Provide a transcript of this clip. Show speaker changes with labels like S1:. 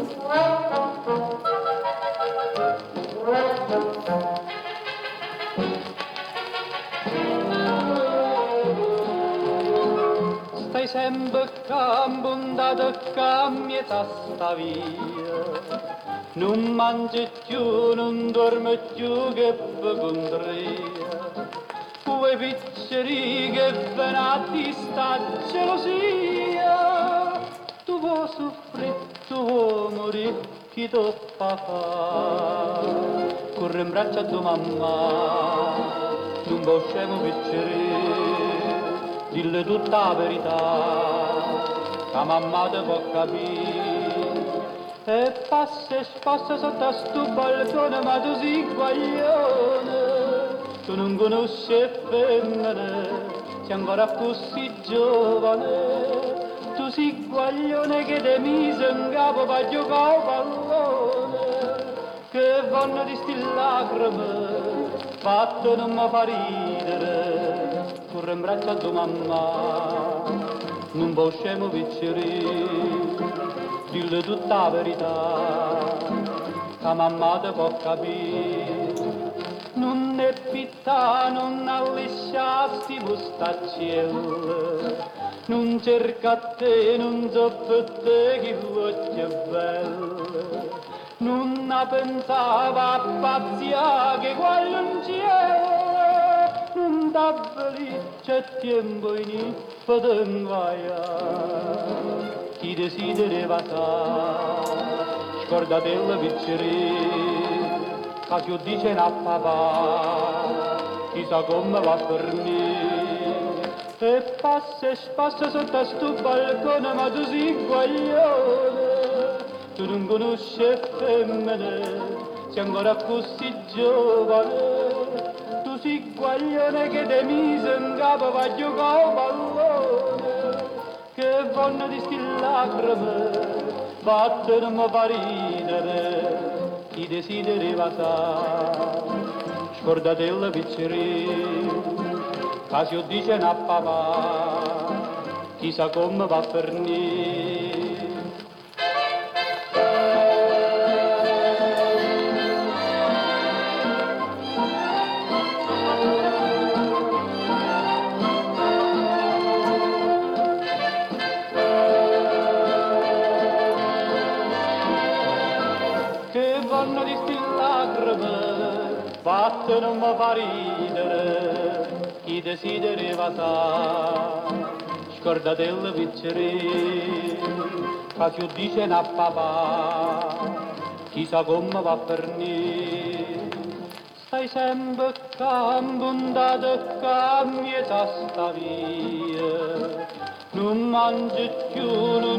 S1: Stai sempre cambondata cambiata sta via, non mangi più, non dormi più che per contria, quei picceri che venati sta gelosia, tu vuoi soffrire, tu vuoi morire, chi ti fa fare? Corre in braccio a tua mamma, non vuoi scemo picceri, dille tutta la verità, la mamma te può capire. E passa e spassa sotto a sto balcone, ma tu sei guaglione, tu non conosci femmine, sei ancora così giovane, tu sei guaglione che te mise in capo per giocare a pallone, che vanno di sti lacrime, fatte non mi fa ridere, corre in braccio a tua mamma, non può scemo picceri, dille tutta la verità, la mamma te può capire, non è pittà, non allisciasti mustaccielle, non cerca a te, non so per te che voce è bella, non pensava a pazzia che quello non c'è, non t'avveli, c'è tempo in potengaia, chi desidera sa, scordatella piccere, che ti dice a papà, chissà come va per me. E passa e spassa sotto a sto balcone, ma tu sei guaglione, tu non conosci femmine, sei ancora così giovane, tu sei guaglione che te mise in capo va a giocare a pallone, che vanno di sti lacrime, batte non mi fa ridere, chi desidera sa, scordatella piccere, che si dice a papà, chissà come va per me. Che vanno di sti lacrime, fatte non mi fa ridere, chi desidera sa, scordatella piccere, che si dice a papà, chissà come va per me. Stai sempre cambondata, cambiata sta via, non mangi più, non